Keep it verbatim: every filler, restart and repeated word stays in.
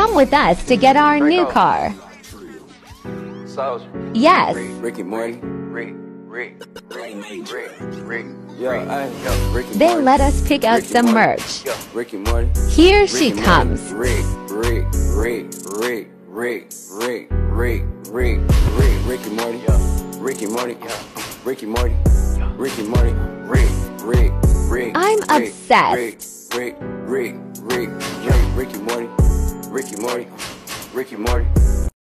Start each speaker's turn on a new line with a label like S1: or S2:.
S1: Come with us to get our new car. Yes.
S2: Ricky Morty.
S1: They let us pick out some merch.
S2: Ricky Morty.
S1: Here she comes.
S2: Rick, Rick, Rick, Rick, Rick, Rick, Rick, Rick, Rick, Ricky Morty. Ricky Morty. Ricky Morty. Ricky Morty. Rick, Rick, Rick.
S1: I'm obsessed.
S2: Rick, Rick, Rick, Rick, Ricky Morty. Ricky Morty. Ricky Morty.